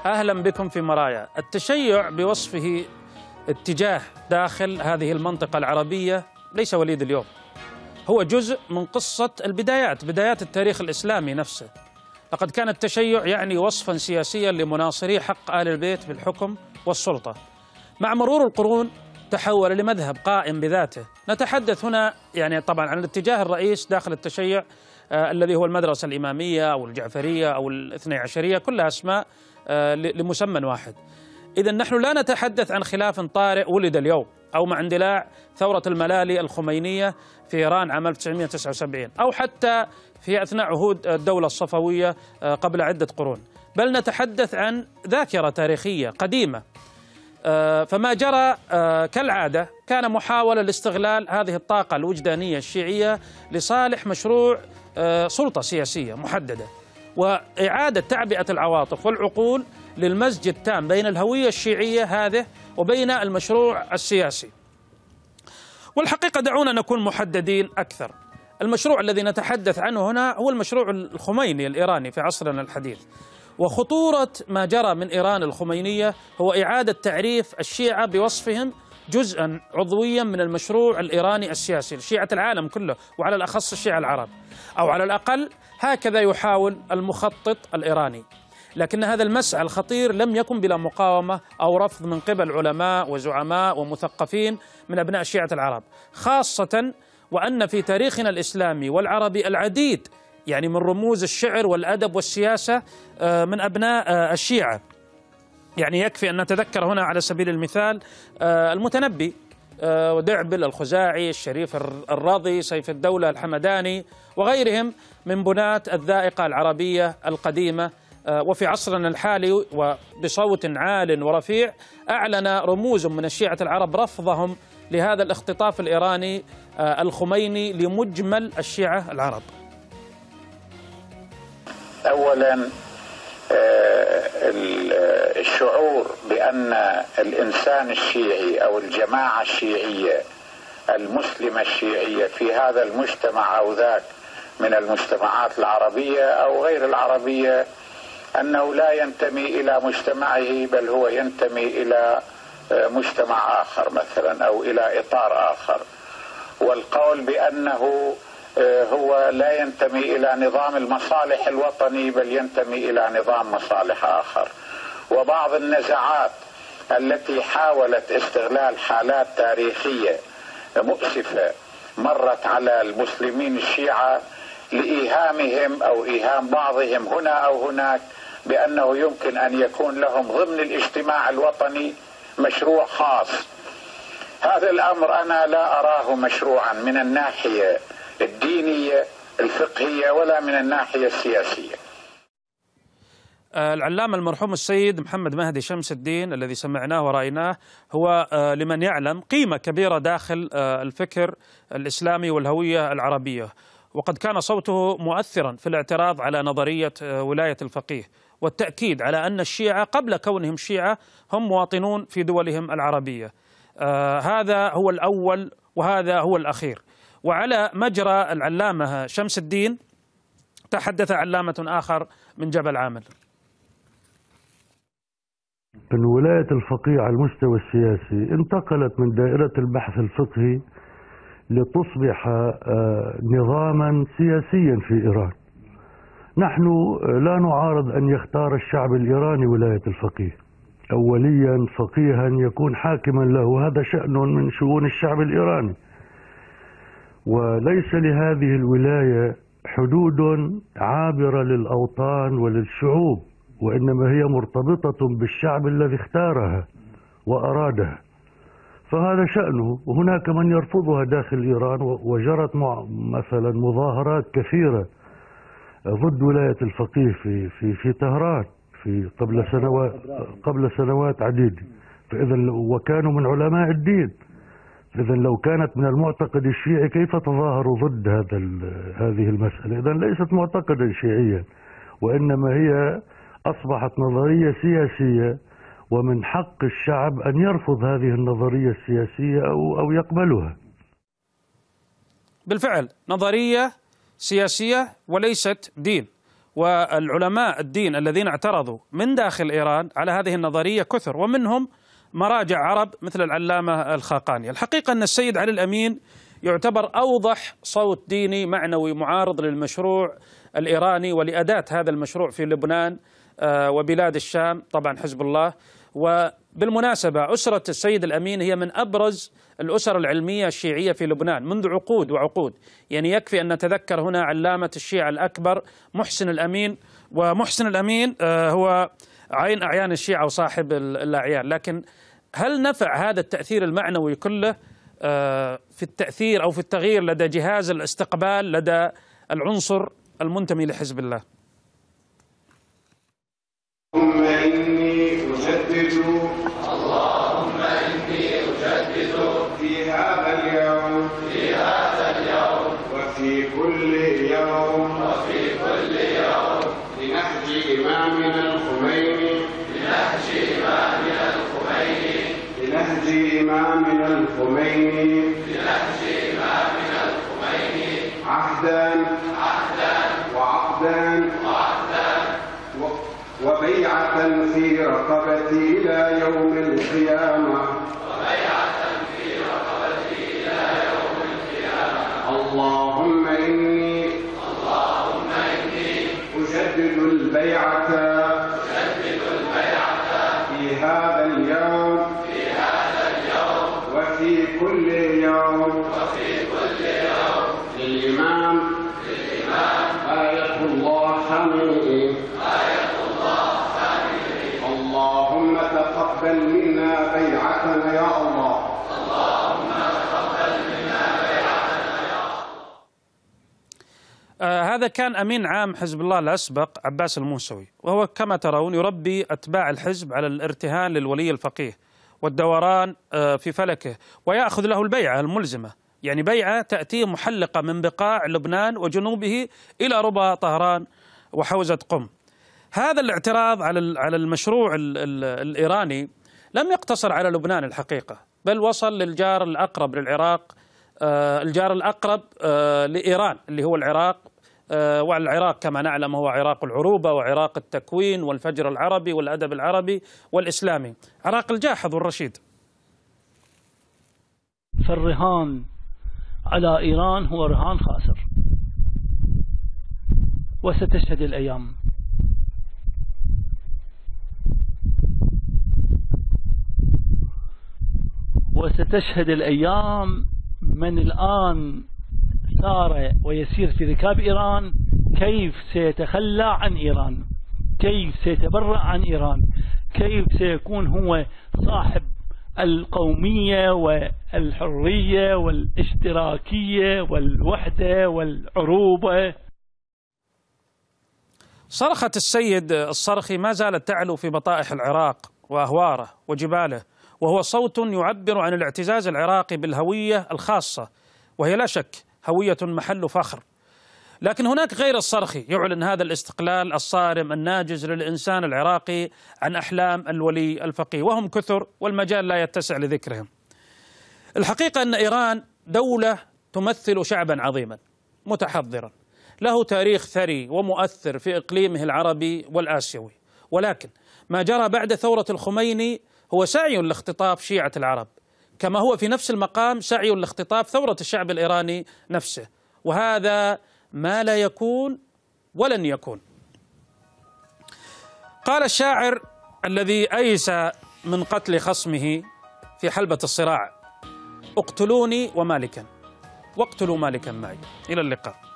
أهلا بكم في مرايا. التشيع بوصفه اتجاه داخل هذه المنطقة العربية ليس وليد اليوم، هو جزء من قصة بدايات التاريخ الإسلامي نفسه. لقد كان التشيع يعني وصفا سياسيا لمناصري حق آل البيت بالحكم والسلطة. مع مرور القرون تحول لمذهب قائم بذاته. نتحدث هنا يعني طبعا عن الاتجاه الرئيس داخل التشيع الذي هو المدرسة الإمامية أو الجعفرية أو الاثني عشرية، كلها أسماء لمسمى واحد. إذا نحن لا نتحدث عن خلاف طارئ ولد اليوم أو مع اندلاع ثورة الملالي الخمينية في إيران عام 1979 أو حتى في أثناء عهود الدولة الصفوية قبل عدة قرون، بل نتحدث عن ذاكرة تاريخية قديمة. فما جرى كالعادة كان محاولة لاستغلال هذه الطاقة الوجدانية الشيعية لصالح مشروع سلطة سياسية محددة، وإعادة تعبئة العواطف والعقول للمزج التام بين الهوية الشيعية هذه وبين المشروع السياسي. والحقيقة دعونا نكون محددين أكثر. المشروع الذي نتحدث عنه هنا هو المشروع الخميني الإيراني في عصرنا الحديث. وخطورة ما جرى من إيران الخمينية هو إعادة تعريف الشيعة بوصفهم جزءا عضويا من المشروع الإيراني السياسي لشيعة العالم كله، وعلى الأخص الشيعة العرب، أو على الأقل هكذا يحاول المخطط الإيراني. لكن هذا المسعى الخطير لم يكن بلا مقاومة أو رفض من قبل علماء وزعماء ومثقفين من أبناء شيعة العرب، خاصة وأن في تاريخنا الإسلامي والعربي العديد يعني من رموز الشعر والأدب والسياسة من أبناء الشيعة. يعني يكفي أن نتذكر هنا على سبيل المثال المتنبي ودعبل الخزاعي، الشريف الرضي، سيف الدولة الحمداني وغيرهم من بناة الذائقة العربية القديمة. وفي عصرنا الحالي وبصوت عال ورفيع أعلن رموز من الشيعة العرب رفضهم لهذا الاختطاف الإيراني الخميني لمجمل الشيعة العرب. أولا الشعور بأن الإنسان الشيعي أو الجماعة الشيعية المسلمة الشيعية في هذا المجتمع أو ذاك من المجتمعات العربية أو غير العربية أنه لا ينتمي إلى مجتمعه، بل هو ينتمي إلى مجتمع آخر مثلا أو إلى إطار آخر، والقول بأنه هو لا ينتمي إلى نظام المصالح الوطني بل ينتمي إلى نظام مصالح آخر. وبعض النزعات التي حاولت استغلال حالات تاريخية مؤسفة مرت على المسلمين الشيعة لإيهامهم أو إيهام بعضهم هنا أو هناك بأنه يمكن أن يكون لهم ضمن الاجتماع الوطني مشروع خاص. هذا الأمر أنا لا أراه مشروعا من الناحية الدينية الفقهية ولا من الناحية السياسية. العلامة المرحوم السيد محمد مهدي شمس الدين الذي سمعناه ورأيناه هو لمن يعلم قيمة كبيرة داخل الفكر الإسلامي والهوية العربية، وقد كان صوته مؤثرا في الاعتراض على نظرية ولاية الفقيه والتأكيد على أن الشيعة قبل كونهم شيعة هم مواطنون في دولهم العربية. هذا هو الأول وهذا هو الأخير. وعلى مجرى العلامة شمس الدين تحدث علامة آخر من جبل عامل. أن ولاية الفقيه على المستوى السياسي انتقلت من دائرة البحث الفقهي لتصبح نظاما سياسيا في إيران. نحن لا نعارض أن يختار الشعب الإيراني ولاية الفقيه أو وليا فقيها يكون حاكما له، هذا شأن من شؤون الشعب الإيراني، وليس لهذه الولاية حدود عابرة للأوطان وللشعوب، وإنما هي مرتبطة بالشعب الذي اختارها وأرادها، فهذا شأنه. وهناك من يرفضها داخل إيران، وجرت مثلا مظاهرات كثيرة ضد ولاية الفقيه في طهران قبل سنوات عديدة. فإذا وكانوا من علماء الدين، إذا لو كانت من المعتقد الشيعي كيف تظاهروا ضد هذه المسألة؟ إذا ليست معتقدا شيعيا، وإنما هي أصبحت نظرية سياسية، ومن حق الشعب أن يرفض هذه النظرية السياسية أو يقبلها. بالفعل نظرية سياسية وليست دين، والعلماء الدين الذين اعترضوا من داخل إيران على هذه النظرية كثر، ومنهم مراجع عرب مثل العلامة الخاقاني. الحقيقة أن السيد علي الأمين يعتبر أوضح صوت ديني معنوي معارض للمشروع الإيراني ولأداة هذا المشروع في لبنان وبلاد الشام، طبعا حزب الله. وبالمناسبة أسرة السيد الأمين هي من أبرز الأسر العلمية الشيعية في لبنان منذ عقود وعقود، يعني يكفي أن نتذكر هنا علامة الشيعة الأكبر محسن الأمين، ومحسن الأمين هو عين أعيان الشيعة وصاحب الأعيان. لكن هل نفع هذا التأثير المعنوي كله في التأثير أو في التغيير لدى جهاز الاستقبال لدى العنصر المنتمي لحزب الله؟ اللهم إني أجدد في هذا اليوم وفي كل يوم لنهج إمامنا الخميني عهدا وعقدا وبيعة في رقبتي إلى يوم القيامة. اللهم إني أجدد البيعة في هذا اليوم وفي كل يوم للإمام آية الله خامنئي. اللهم تقبل منا بيعتنا يا الله. هذا كان أمين عام حزب الله الأسبق عباس الموسوي، وهو كما ترون يربي أتباع الحزب على الارتهان للولي الفقيه والدوران في فلكه، ويأخذ له البيعة الملزمة، يعني بيعة تأتي محلقة من بقاع لبنان وجنوبه إلى ربع طهران وحوزة قم. هذا الاعتراض على المشروع الإيراني لم يقتصر على لبنان الحقيقة، بل وصل للجار الأقرب للعراق، الجار الأقرب لإيران اللي هو العراق. والعراق كما نعلم هو عراق العروبة وعراق التكوين والفجر العربي والأدب العربي والإسلامي، عراق الجاحظ والرشيد. فالرهان على إيران هو رهان خاسر، وستشهد الأيام. وستشهد الأيام من الآن سار ويسير في ركاب إيران كيف سيتخلى عن إيران، كيف سيتبرأ عن إيران، كيف سيكون هو صاحب القومية والحرية والاشتراكية والوحدة والعروبة. صرخة السيد الصرخي ما زالت تعلو في بطائح العراق وأهواره وجباله، وهو صوت يعبر عن الاعتزاز العراقي بالهوية الخاصة، وهي لا شك هوية محل فخر. لكن هناك غير الصرخي يعلن هذا الاستقلال الصارم الناجز للإنسان العراقي عن أحلام الولي الفقيه، وهم كثر والمجال لا يتسع لذكرهم. الحقيقة أن إيران دولة تمثل شعبا عظيما متحضرا له تاريخ ثري ومؤثر في إقليمه العربي والآسيوي، ولكن ما جرى بعد ثورة الخميني هو سعي لاختطاف شيعة العرب، كما هو في نفس المقام سعي لاختطاف ثورة الشعب الإيراني نفسه، وهذا ما لا يكون ولن يكون. قال الشاعر الذي أيس من قتل خصمه في حلبة الصراع: اقتلوني ومالكا واقتلوا مالكا معي. إلى اللقاء.